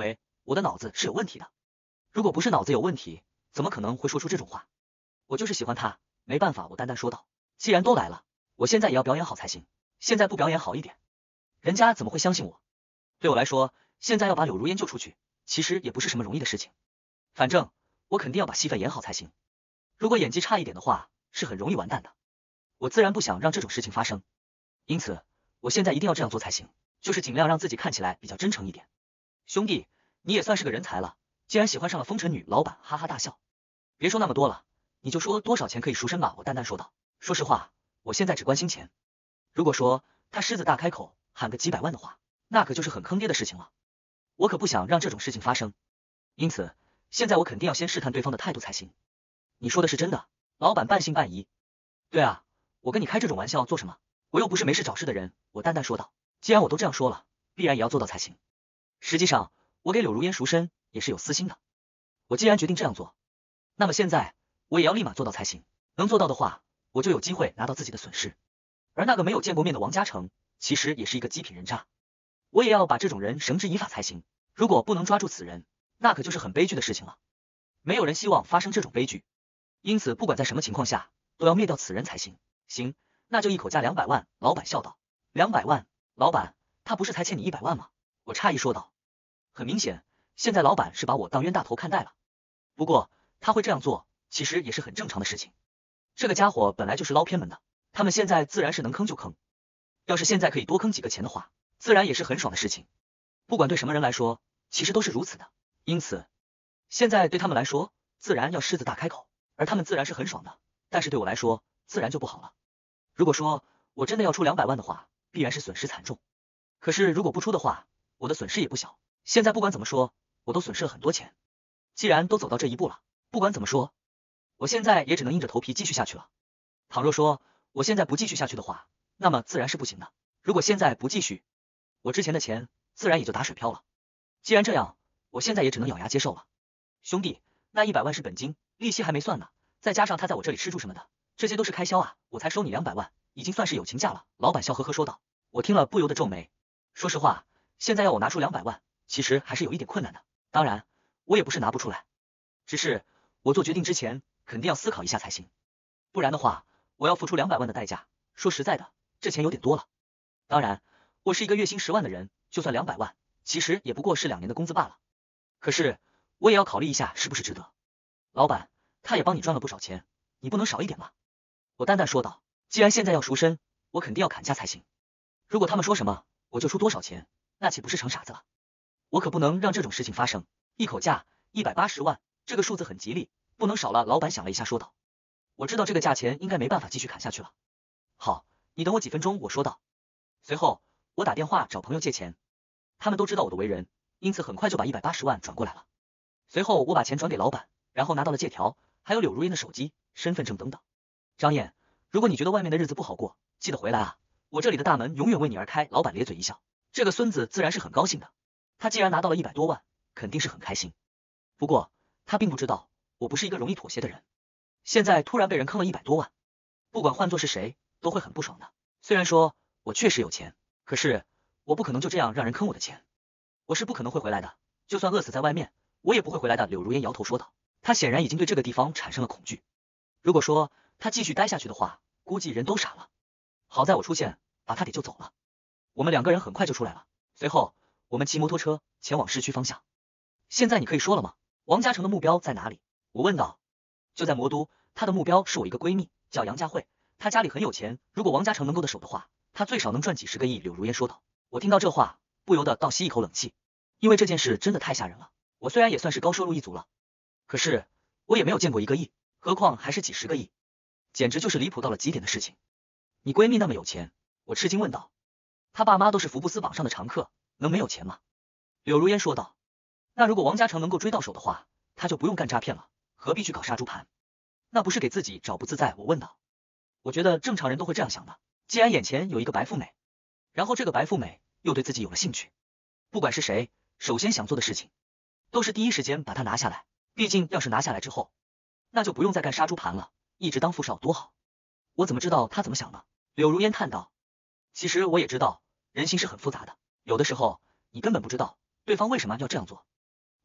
Speaker 1: 我的脑子是有问题的。如果不是脑子有问题，怎么可能会说出这种话？我就是喜欢他，没办法，我淡淡说道。既然都来了，我现在也要表演好才行。现在不表演好一点，人家怎么会相信我？对我来说，现在要把柳如烟救出去，其实也不是什么容易的事情。反正我肯定要把戏份演好才行。如果演技差一点的话，是很容易完蛋的。我自然不想让这种事情发生，因此我现在一定要这样做才行，就是尽量让自己看起来比较真诚一点。兄弟，你也算是个人才了，竟然喜欢上了风尘女。老板哈哈大笑。别说那么多了，你就说多少钱可以赎身吧。我淡淡说道。说实话，我现在只关心钱。如果说他狮子大开口喊个几百万的话，那可就是很坑爹的事情了。我可不想让这种事情发生，因此现在我肯定要先试探对方的态度才行。你说的是真的？老板半信半疑。对啊，我跟你开这种玩笑做什么？我又不是没事找事的人。我淡淡说道。既然我都这样说了，必然也要做到才行。实际上，我给柳如烟赎身也是有私心的。我既然决定这样做，那么现在我也要立马做到才行。能做到的话，我就有机会拿到自己的损失。而那个没有见过面的王嘉诚，其实也是一个极品人渣，我也要把这种人绳之以法才行。如果不能抓住此人，那可就是很悲剧的事情了。没有人希望发生这种悲剧，因此不管在什么情况下，都要灭掉此人才行。行，那就一口价两百万。老板笑道。两百万？老板，他不是才欠你一百万吗？我诧异说道。很明显，现在老板是把我当冤大头看待了。不过他会这样做，其实也是很正常的事情。这个家伙本来就是捞偏门的，他们现在自然是能坑就坑。要是现在可以多坑几个钱的话，自然也是很爽的事情。不管对什么人来说，其实都是如此的。因此，现在对他们来说，自然要狮子大开口，而他们自然是很爽的。但是对我来说，自然就不好了。如果说我真的要出两百万的话，必然是损失惨重。可是如果不出的话，我的损失也不小。现在不管怎么说，我都损失了很多钱。既然都走到这一步了，不管怎么说，我现在也只能硬着头皮继续下去了。倘若说我现在不继续下去的话，那么自然是不行的。如果现在不继续，我之前的钱自然也就打水漂了。既然这样，我现在也只能咬牙接受了。兄弟，那一百万是本金，利息还没算呢，再加上他在我这里吃住什么的，这些都是开销啊，我才收你两百万，已经算是友情价了。老板笑呵呵说道。我听了不由得皱眉。说实话，现在要我拿出两百万，其实还是有一点困难的。当然，我也不是拿不出来，只是我做决定之前肯定要思考一下才行。不然的话，我要付出两百万的代价。说实在的，这钱有点多了。当然，我是一个月薪十万的人，就算两百万，其实也不过是两年的工资罢了。可是我也要考虑一下是不是值得。老板，他也帮你赚了不少钱，你不能少一点吗？我淡淡说道。既然现在要赎身，我肯定要砍价才行。如果他们说什么，我就出多少钱，那岂不是成傻子了？我可不能让这种事情发生。一口价一百八十万，这个数字很吉利，不能少了。老板想了一下说道。我知道这个价钱应该没办法继续砍下去了。好，你等我几分钟。我说道。随后我打电话找朋友借钱，他们都知道我的为人，因此很快就把一百八十万转过来了。随后我把钱转给老板，然后拿到了借条，还有柳如烟的手机、身份证等等。张燕，如果你觉得外面的日子不好过，记得回来啊，我这里的大门永远为你而开。老板咧嘴一笑，这个孙子自然是很高兴的，他既然拿到了一百多万，肯定是很开心。不过他并不知道我不是一个容易妥协的人，现在突然被人坑了一百多万，不管换作是谁都会很不爽的。虽然说我确实有钱，可是我不可能就这样让人坑我的钱，我是不可能会回来的，就算饿死在外面，我也不会回来的。柳如烟摇头说道。他显然已经对这个地方产生了恐惧，如果说他继续待下去的话，估计人都傻了。好在我出现，把他给救走了。我们两个人很快就出来了，随后我们骑摩托车前往市区方向。现在你可以说了吗？王嘉诚的目标在哪里？我问道。就在魔都，他的目标是我一个闺蜜，叫杨佳慧，她家里很有钱，如果王嘉诚能够得手的话，他最少能赚几十个亿。柳如烟说道。我听到这话，不由得倒吸一口冷气，因为这件事真的太吓人了。我虽然也算是高收入一族了，可是我也没有见过一个亿，何况还是几十个亿，简直就是离谱到了极点的事情。你闺蜜那么有钱？我吃惊问道。她爸妈都是福布斯榜上的常客，能没有钱吗？柳如烟说道。那如果王嘉诚能够追到手的话，他就不用干诈骗了，何必去搞杀猪盘？那不是给自己找不自在？我问道。我觉得正常人都会这样想的，既然眼前有一个白富美，然后这个白富美又对自己有了兴趣，不管是谁，首先想做的事情都是第一时间把她拿下来。毕竟要是拿下来之后，那就不用再干杀猪盘了，一直当富少多好。我怎么知道他怎么想呢？柳如烟叹道。其实我也知道，人心是很复杂的，有的时候你根本不知道对方为什么要这样做。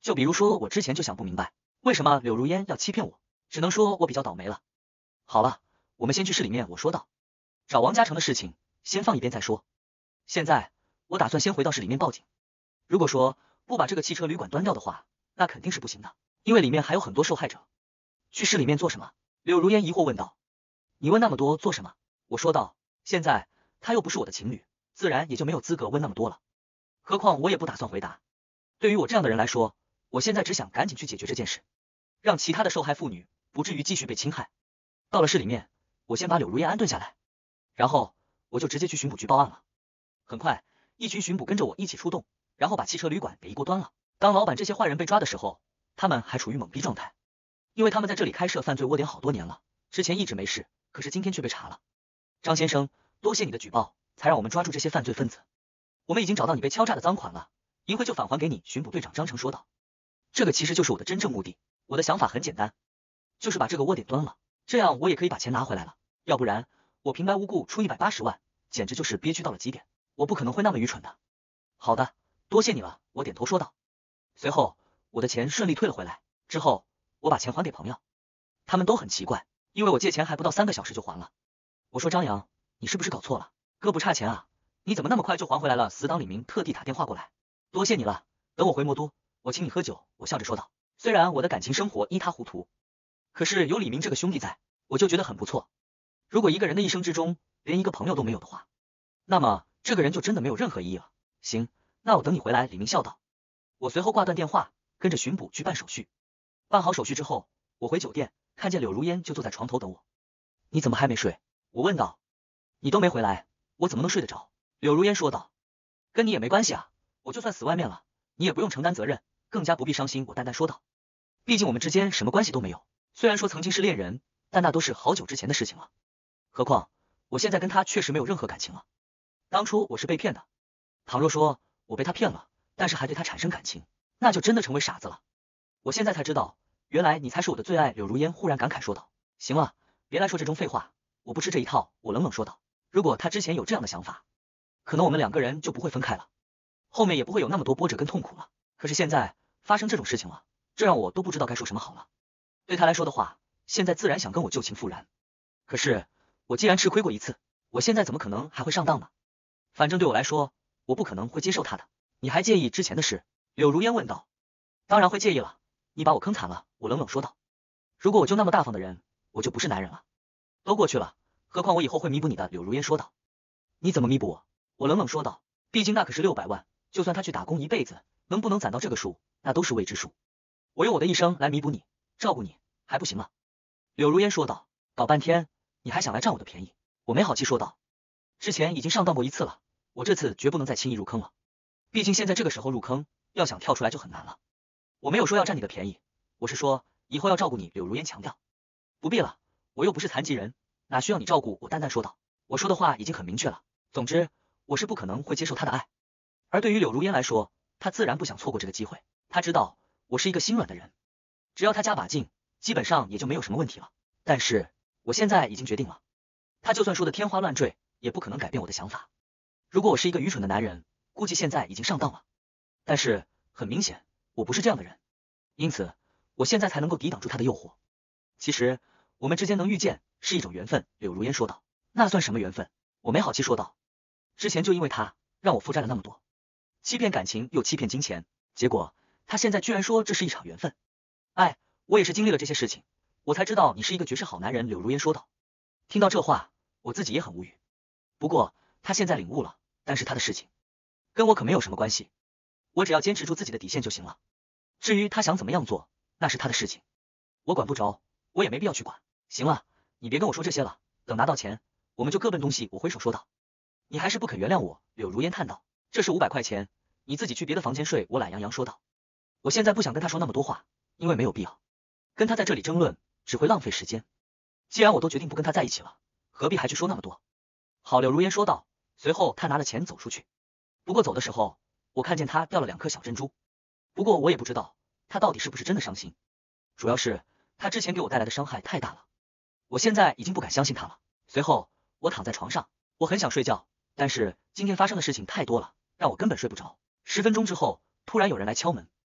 Speaker 1: 就比如说我之前就想不明白，为什么柳如烟要欺骗我，只能说我比较倒霉了。好了，我们先去市里面，我说道。找王嘉诚的事情先放一边再说。现在我打算先回到市里面报警。如果说不把这个汽车旅馆端掉的话，那肯定是不行的，因为里面还有很多受害者。去市里面做什么？柳如烟疑惑问道。你问那么多做什么？我说道。现在他又不是我的情侣，自然也就没有资格问那么多了。何况我也不打算回答。对于我这样的人来说，我现在只想赶紧去解决这件事，让其他的受害妇女不至于继续被侵害。到了市里面，我先把柳如烟安顿下来，然后我就直接去巡捕局报案了。很快，一群巡捕跟着我一起出动，然后把汽车旅馆给一锅端了。当老板这些坏人被抓的时候，他们还处于懵逼状态，因为他们在这里开设犯罪窝点好多年了，之前一直没事，可是今天却被查了。张先生，多谢你的举报，才让我们抓住这些犯罪分子。我们已经找到你被敲诈的赃款了，银会就返还给你。巡捕队长张成说道。这个其实就是我的真正目的，我的想法很简单，就是把这个窝点端了，这样我也可以把钱拿回来了。要不然我平白无故出一百八十万，简直就是憋屈到了极点，我不可能会那么愚蠢的。好的，多谢你了，我点头说道。随后我的钱顺利退了回来，之后我把钱还给朋友，他们都很奇怪，因为我借钱还不到三个小时就还了。我说张扬，你是不是搞错了？哥不差钱啊，你怎么那么快就还回来了？死党李明特地打电话过来，多谢你了，等我回魔都，我请你喝酒。我笑着说道。虽然我的感情生活一塌糊涂，可是有李明这个兄弟在，我就觉得很不错。如果一个人的一生之中连一个朋友都没有的话，那么这个人就真的没有任何意义了。行，那我等你回来。李明笑道。我随后挂断电话，跟着巡捕去办手续。办好手续之后，我回酒店，看见柳如烟就坐在床头等我。你怎么还没睡？我问道。你都没回来，我怎么能睡得着？柳如烟说道。跟你也没关系啊，我就算死外面了，你也不用承担责任，更加不必伤心。我淡淡说道。毕竟我们之间什么关系都没有，虽然说曾经是恋人，但那都是好久之前的事情了。何况我现在跟他确实没有任何感情了。当初我是被骗的，倘若说我被他骗了，但是还对他产生感情，那就真的成为傻子了。我现在才知道，原来你才是我的最爱。柳如烟忽然感慨说道。行了，别来说这种废话，我不吃这一套。我冷冷说道。如果他之前有这样的想法，可能我们两个人就不会分开了，后面也不会有那么多波折跟痛苦了。可是现在发生这种事情了，这让我都不知道该说什么好了。对他来说的话，现在自然想跟我旧情复燃，可是我既然吃亏过一次，我现在怎么可能还会上当呢？反正对我来说，我不可能会接受他的。你还介意之前的事？柳如烟问道。当然会介意了，你把我坑惨了。我冷冷说道。如果我就那么大方的人，我就不是男人了。都过去了，何况我以后会弥补你的。柳如烟说道。你怎么弥补我？我冷冷说道。毕竟那可是六百万，就算他去打工一辈子，能不能攒到这个数，那都是未知数。我用我的一生来弥补你，照顾你，还不行吗？柳如烟说道。搞半天你还想来占我的便宜？我没好气说道。之前已经上当过一次了，我这次绝不能再轻易入坑了。毕竟现在这个时候入坑，要想跳出来就很难了。我没有说要占你的便宜，我是说以后要照顾你。柳如烟强调。不必了，我又不是残疾人，哪需要你照顾？我淡淡说道。我说的话已经很明确了，总之我是不可能会接受他的爱。而对于柳如烟来说，她自然不想错过这个机会。她知道我是一个心软的人，只要她加把劲，基本上也就没有什么问题了。但是我现在已经决定了，他就算说的天花乱坠，也不可能改变我的想法。如果我是一个愚蠢的男人，估计现在已经上当了。但是很明显，我不是这样的人，因此我现在才能够抵挡住他的诱惑。其实我们之间能遇见是一种缘分。柳如烟说道。那算什么缘分？我没好气说道。之前就因为他让我负债了那么多，欺骗感情又欺骗金钱，结果他现在居然说这是一场缘分。哎，我也是经历了这些事情，我才知道你是一个绝世好男人。柳如烟说道。听到这话，我自己也很无语。不过他现在领悟了，但是他的事情跟我可没有什么关系，我只要坚持住自己的底线就行了。至于他想怎么样做，那是他的事情，我管不着，我也没必要去管。行了，你别跟我说这些了，等拿到钱，我们就各奔东西。我挥手说道。你还是不肯原谅我。柳如烟叹道。这是五百块钱，你自己去别的房间睡。我懒洋洋说道。我现在不想跟他说那么多话，因为没有必要跟他在这里争论，只会浪费时间。既然我都决定不跟他在一起了，何必还去说那么多？好，柳如烟说道。随后他拿了钱走出去，不过走的时候，我看见他掉了两颗小珍珠。不过我也不知道他到底是不是真的伤心，主要是他之前给我带来的伤害太大了，我现在已经不敢相信他了。随后我躺在床上，我很想睡觉，但是今天发生的事情太多了，让我根本睡不着。十分钟之后，突然有人来敲门。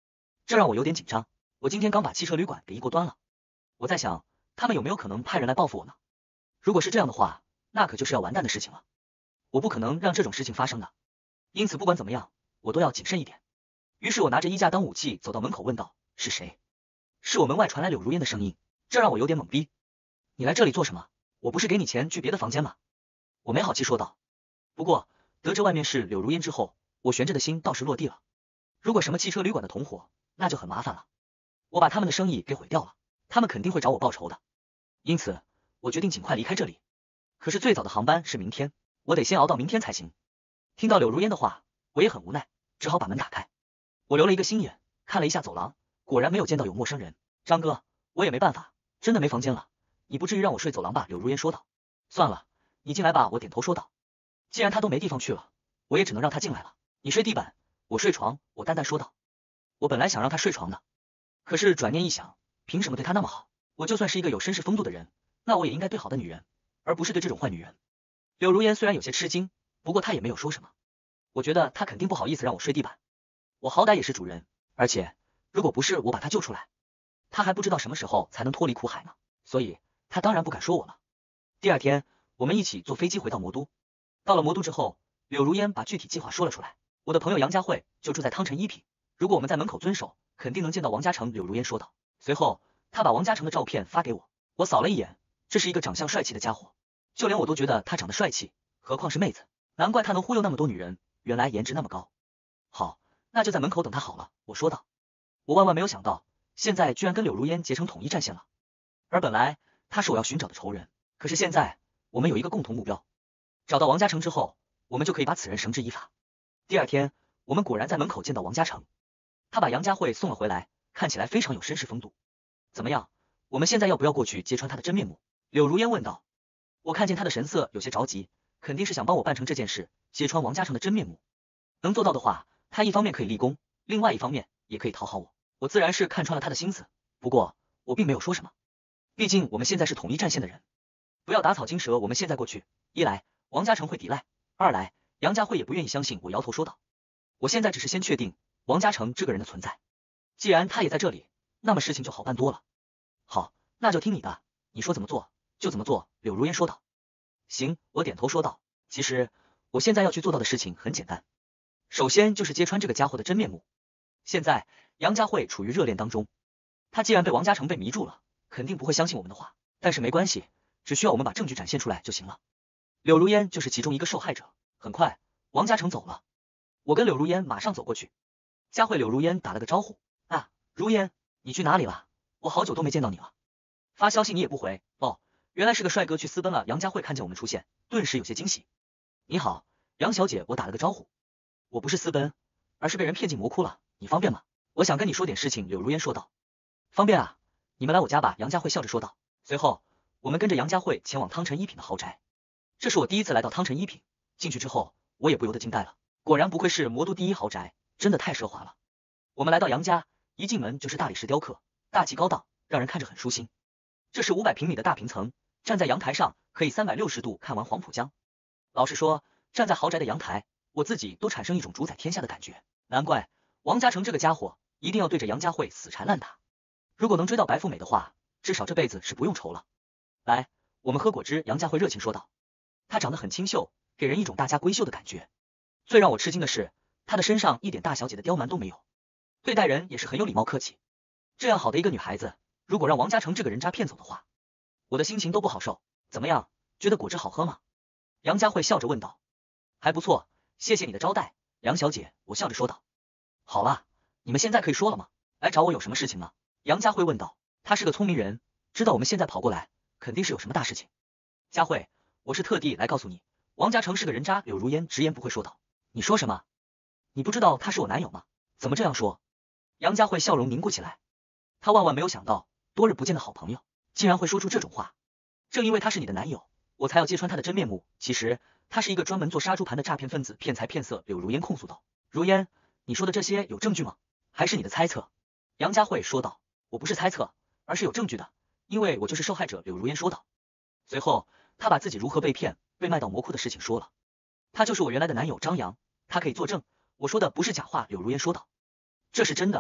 Speaker 1: 这让我有点紧张。我今天刚把汽车旅馆给一锅端了，我在想，他们有没有可能派人来报复我呢？如果是这样的话，那可就是要完蛋的事情了。我不可能让这种事情发生的，因此不管怎么样，我都要谨慎一点。于是我拿着衣架当武器走到门口问道：是谁？是我门外传来柳如烟的声音，这让我有点懵逼。你来这里做什么？我不是给你钱去别的房间吗？我没好气说道。不过得知外面是柳如烟之后，我悬着的心倒是落地了。如果什么汽车旅馆的同伙，那就很麻烦了。我把他们的生意给毁掉了，他们肯定会找我报仇的。因此我决定尽快离开这里。可是最早的航班是明天，我得先熬到明天才行。听到柳如烟的话，我也很无奈，只好把门打开。我留了一个心眼，看了一下走廊，果然没有见到有陌生人。张哥，我也没办法，真的没房间了，你不至于让我睡走廊吧？柳如烟说道。算了，你进来吧，我点头说道。既然他都没地方去了，我也只能让他进来了。你睡地板，我睡床，我淡淡说道。我本来想让他睡床的，可是转念一想，凭什么对他那么好？我就算是一个有绅士风度的人，那我也应该对好的女人，而不是对这种坏女人。柳如烟虽然有些吃惊，不过她也没有说什么。我觉得她肯定不好意思让我睡地板，我好歹也是主人，而且如果不是我把她救出来，她还不知道什么时候才能脱离苦海呢，所以她当然不敢说我了。第二天，我们一起坐飞机回到魔都。到了魔都之后，柳如烟把具体计划说了出来。我的朋友杨佳慧就住在汤臣一品，如果我们在门口遵守，肯定能见到王嘉诚。柳如烟说道。随后他把王嘉诚的照片发给我，我扫了一眼，这是一个长相帅气的家伙，就连我都觉得他长得帅气，何况是妹子，难怪他能忽悠那么多女人，原来颜值那么高。好，那就在门口等他好了，我说道。我万万没有想到，现在居然跟柳如烟结成统一战线了，而本来他是我要寻找的仇人，可是现在我们有一个共同目标，找到王嘉诚之后，我们就可以把此人绳之以法。第二天，我们果然在门口见到王嘉诚，他把杨佳慧送了回来，看起来非常有绅士风度。怎么样，我们现在要不要过去揭穿他的真面目？柳如烟问道。我看见他的神色有些着急，肯定是想帮我办成这件事，揭穿王嘉诚的真面目。能做到的话，他一方面可以立功，另外一方面也可以讨好我。我自然是看穿了他的心思，不过我并没有说什么，毕竟我们现在是统一战线的人，不要打草惊蛇。我们现在过去，一来王嘉诚会抵赖，二来杨佳慧也不愿意相信。我摇头说道。我现在只是先确定王嘉诚这个人的存在，既然他也在这里，那么事情就好办多了。好，那就听你的，你说怎么做就怎么做。柳如烟说道。行，我点头说道。其实我现在要去做到的事情很简单，首先就是揭穿这个家伙的真面目。现在杨佳慧处于热恋当中，他既然被王嘉诚被迷住了，肯定不会相信我们的话，但是没关系，只需要我们把证据展现出来就行了。柳如烟就是其中一个受害者。很快王嘉诚走了，我跟柳如烟马上走过去。佳慧，柳如烟打了个招呼。啊，如烟，你去哪里了？我好久都没见到你了，发消息你也不回。哦，原来是个帅哥去私奔了。杨佳慧看见我们出现，顿时有些惊喜。你好，杨小姐，我打了个招呼。我不是私奔，而是被人骗进魔窟了，你方便吗？我想跟你说点事情。柳如烟说道。方便啊，你们来我家吧。杨佳慧笑着说道。随后我们跟着杨佳慧前往汤臣一品的豪宅。这是我第一次来到汤臣一品，进去之后我也不由得惊呆了，果然不愧是魔都第一豪宅，真的太奢华了。我们来到杨家，一进门就是大理石雕刻，大气高档，让人看着很舒心。这是五百平米的大平层，站在阳台上可以三百六十度看完黄浦江。老实说，站在豪宅的阳台，我自己都产生一种主宰天下的感觉。难怪王嘉诚这个家伙一定要对着杨佳慧死缠烂打。如果能追到白富美的话，至少这辈子是不用愁了。来，我们喝果汁。杨佳慧热情说道。她长得很清秀，给人一种大家闺秀的感觉。最让我吃惊的是，她的身上一点大小姐的刁蛮都没有，对待人也是很有礼貌客气。这样好的一个女孩子，如果让王嘉诚这个人渣骗走的话，我的心情都不好受。怎么样，觉得果汁好喝吗？杨佳慧笑着问道。还不错，谢谢你的招待，梁小姐。我笑着说道。好了，你们现在可以说了吗？来找我有什么事情吗？杨佳慧问道。她是个聪明人，知道我们现在跑过来，肯定是有什么大事情。佳慧，我是特地来告诉你，王嘉诚是个人渣。柳如烟直言不讳说道。你说什么？你不知道他是我男友吗？怎么这样说？杨佳慧笑容凝固起来，她万万没有想到，多日不见的好朋友竟然会说出这种话。正因为他是你的男友，我才要揭穿他的真面目。其实他是一个专门做杀猪盘的诈骗分子，骗财骗色。柳如烟控诉道。如烟，你说的这些有证据吗？还是你的猜测？杨佳慧说道。我不是猜测，而是有证据的，因为我就是受害者。柳如烟说道。随后他把自己如何被骗被卖到魔窟的事情说了。他就是我原来的男友张扬，他可以作证，我说的不是假话。柳如烟说道。这是真的。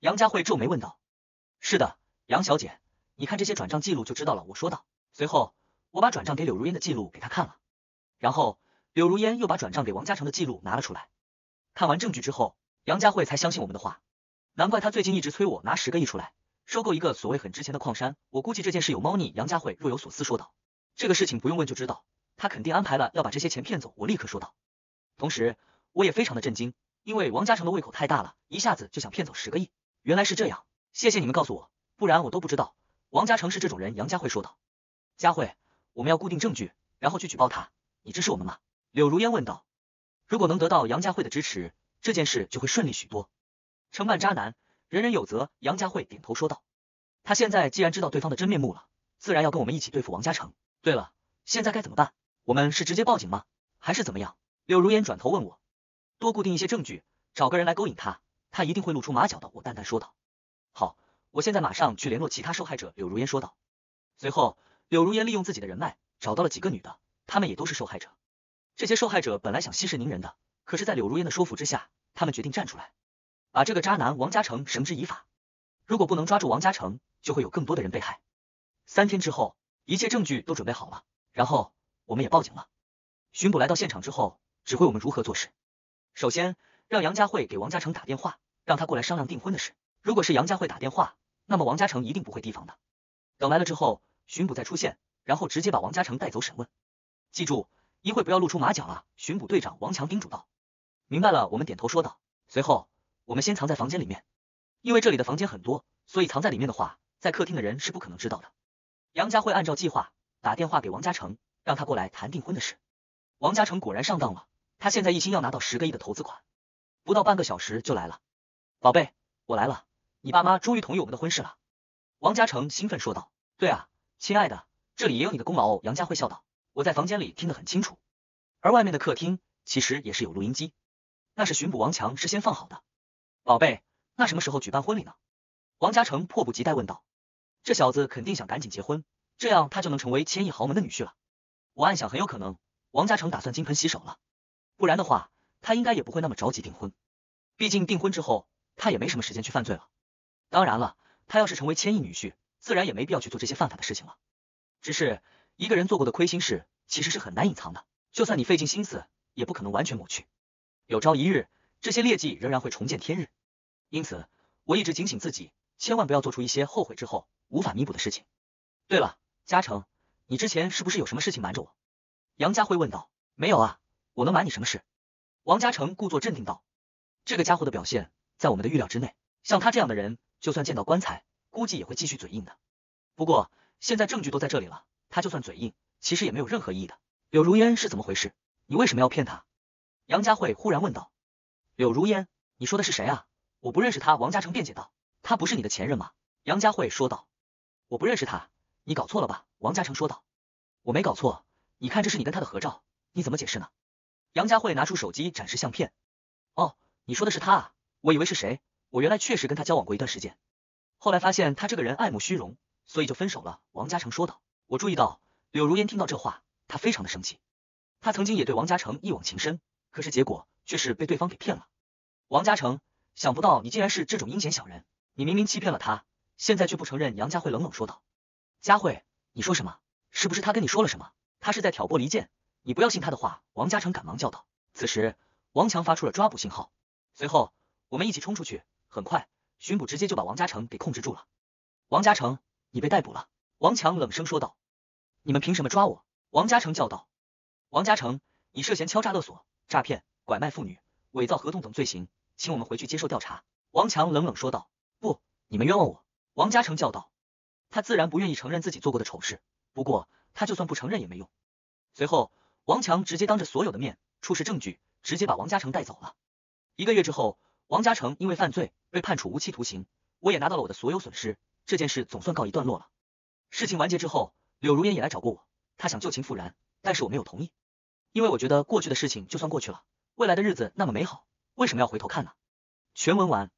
Speaker 1: 杨佳慧皱眉问道。是的，杨小姐，你看这些转账记录就知道了，我说道。随后，我把转账给柳如烟的记录给她看了，然后柳如烟又把转账给王嘉诚的记录拿了出来。看完证据之后，杨佳慧才相信我们的话。难怪她最近一直催我拿十个亿出来，收购一个所谓很值钱的矿山。我估计这件事有猫腻。杨佳慧若有所思说道。这个事情不用问就知道，他肯定安排了要把这些钱骗走。我立刻说道。同时，我也非常的震惊，因为王嘉诚的胃口太大了，一下子就想骗走十个亿。原来是这样，谢谢你们告诉我，不然我都不知道王嘉诚是这种人。杨佳慧说道。佳慧，我们要固定证据，然后去举报他，你支持我们吗？柳如烟问道。如果能得到杨佳慧的支持，这件事就会顺利许多。承办渣男，人人有责。杨佳慧点头说道。他现在既然知道对方的真面目了，自然要跟我们一起对付王嘉诚。对了，现在该怎么办？我们是直接报警吗？还是怎么样？柳如烟转头问我。多固定一些证据，找个人来勾引他，他一定会露出马脚的。我淡淡说道。好，我现在马上去联络其他受害者。柳如烟说道。随后，柳如烟利用自己的人脉，找到了几个女的，她们也都是受害者。这些受害者本来想息事宁人的，可是在柳如烟的说服之下，他们决定站出来，把这个渣男王嘉诚绳之以法。如果不能抓住王嘉诚，就会有更多的人被害。三天之后，一切证据都准备好了，然后我们也报警了。巡捕来到现场之后，指挥我们如何做事。首先，让杨佳慧给王嘉诚打电话，让他过来商量订婚的事。如果是杨佳慧打电话，那么王嘉诚一定不会提防的。等来了之后，巡捕再出现，然后直接把王嘉诚带走审问。记住，一会不要露出马脚啊！巡捕队长王强叮嘱道。明白了，我们点头说道。随后，我们先藏在房间里面，因为这里的房间很多，所以藏在里面的话，在客厅的人是不可能知道的。杨佳慧按照计划打电话给王嘉诚，让他过来谈订婚的事。王嘉诚果然上当了，他现在一心要拿到十个亿的投资款，不到半个小时就来了。宝贝，我来了，你爸妈终于同意我们的婚事了。王嘉诚兴奋说道。对啊，亲爱的，这里也有你的功劳哦。杨佳慧笑道。我在房间里听得很清楚，而外面的客厅其实也是有录音机，那是巡捕王强事先放好的。宝贝，那什么时候举办婚礼呢？王嘉诚迫不及待问道。这小子肯定想赶紧结婚，这样他就能成为千亿豪门的女婿了。我暗想很有可能王嘉诚打算金盆洗手了，不然的话他应该也不会那么着急订婚，毕竟订婚之后他也没什么时间去犯罪了。当然了，他要是成为千亿女婿，自然也没必要去做这些犯法的事情了。只是一个人做过的亏心事其实是很难隐藏的，就算你费尽心思也不可能完全抹去，有朝一日这些劣迹仍然会重见天日。因此我一直警醒自己，千万不要做出一些后悔之后无法弥补的事情。对了，嘉诚，你之前是不是有什么事情瞒着我？杨佳慧问道。没有啊，我能瞒你什么事？王嘉诚故作镇定道。这个家伙的表现在我们的预料之内，像他这样的人就算见到棺材估计也会继续嘴硬的。不过现在证据都在这里了，他就算嘴硬其实也没有任何意义的。柳如烟是怎么回事？你为什么要骗他？杨佳慧忽然问道。柳如烟，你说的是谁啊？我不认识他。王嘉诚辩解道。他不是你的前任吗？杨佳慧说道。我不认识他，你搞错了吧？王嘉诚说道。我没搞错，你看这是你跟他的合照，你怎么解释呢？杨佳慧拿出手机展示相片。哦，你说的是他啊，我以为是谁，我原来确实跟他交往过一段时间，后来发现他这个人爱慕虚荣，所以就分手了。王嘉诚说道。我注意到柳如烟听到这话，她非常的生气。她曾经也对王嘉诚一往情深，可是结果却是被对方给骗了。王嘉诚，想不到你竟然是这种阴险小人，你明明欺骗了他，现在却不承认。杨佳慧冷冷说道。佳慧，你说什么？是不是他跟你说了什么？他是在挑拨离间，你不要信他的话。王嘉诚赶忙叫道。此时王强发出了抓捕信号，随后我们一起冲出去，很快巡捕直接就把王嘉诚给控制住了。王嘉诚，你被逮捕了。王强冷声说道。你们凭什么抓我？王嘉诚叫道。王嘉诚，你涉嫌敲诈勒索、诈骗、拐卖妇女、伪造合同等罪行，请我们回去接受调查。王强冷冷说道。不，你们冤枉我。王嘉诚叫道。他自然不愿意承认自己做过的丑事，不过他就算不承认也没用。随后王强直接当着所有的面出示证据，直接把王嘉诚带走了。一个月之后，王嘉诚因为犯罪被判处无期徒刑，我也拿到了我的所有损失，这件事总算告一段落了。事情完结之后，柳如烟也来找过我，她想旧情复燃，但是我没有同意，因为我觉得过去的事情就算过去了，未来的日子那么美好，为什么要回头看呢？全文完。